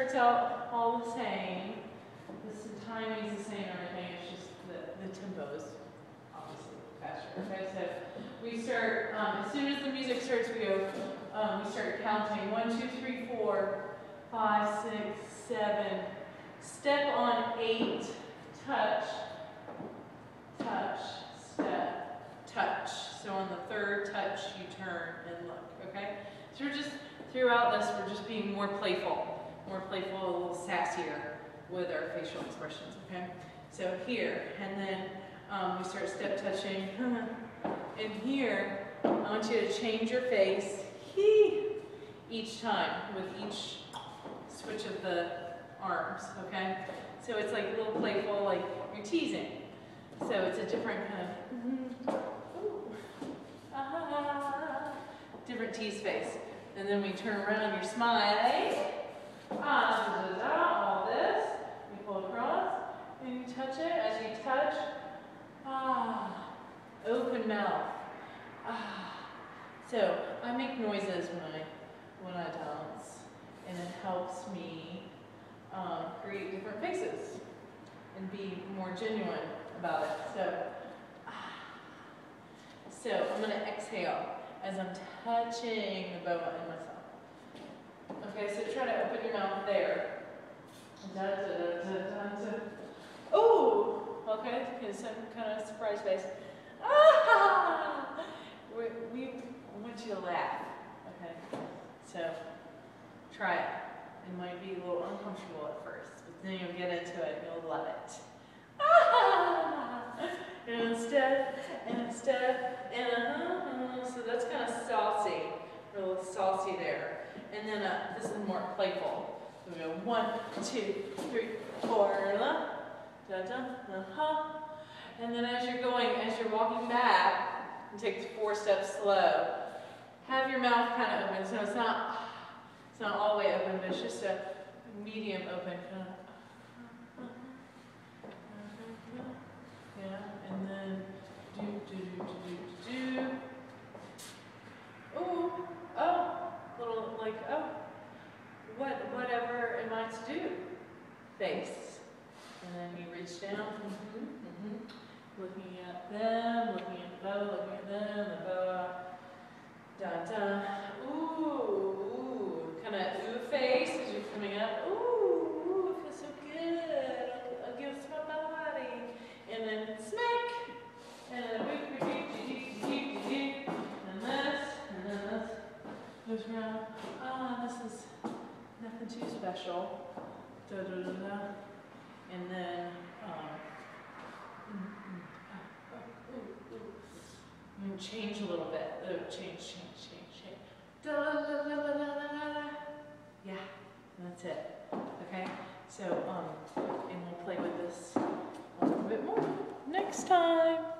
starts out all the same. The timing's the same, everything. It's just the tempo is obviously faster. Okay, so we start, as soon as the music starts, we go, we start counting. 1, 2, 3, 4, 5, 6, 7. Step on 8, touch, touch, step, touch. So on the third touch, you turn and look, okay? So we're just, throughout this, we're just being more playful, a little sassier with our facial expressions, okay? So here, and then we start step touching. And here, I want you to change your face each time with each switch of the arms, okay? So it's like a little playful, like you're teasing. So it's a different kind of, different tease face. And then we turn around, you're smiling. All this. You pull across, and you touch it. As you touch, open mouth. So I make noises when I dance, and it helps me create different faces and be more genuine about it. So I'm going to exhale as I'm touching the boa in myself. Okay, so try to open your mouth there. Oh, okay, some kind of surprise face. We want you to laugh. Okay, so try it. It might be a little uncomfortable at first, but then you'll get into it and you'll love it. And step, and step, and so that's kind of saucy, a little saucy there. And then this is more playful. So we go 1, 2, 3, 4, da da, and then as you're walking back, and take the 4 steps slow. Have your mouth kind of open, so it's not all the way open, but it's just a medium open kind of. Yeah, and then do. Ooh, oh, little like, oh, whatever am I to do? Face. And then you reach down, looking at them, looking at the boa, looking at them, the boa, da. Ooh, kind of ooh face as you're coming up. Ooh, it feels so good. I'll give some of my body. And then smack, and then and this, goes around. This is nothing too special. And then, change a little bit. Change. Yeah, that's it. Okay, so, and we'll play with this a little bit more next time.